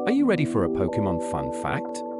Are you ready for a Pokemon fun fact?